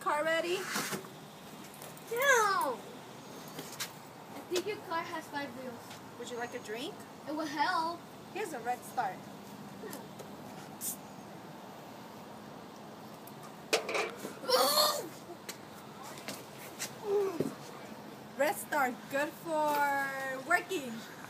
car ready? No! I think your car has 5 wheels. Would you like a drink? It will help. Here's a red start. Red star, good for working.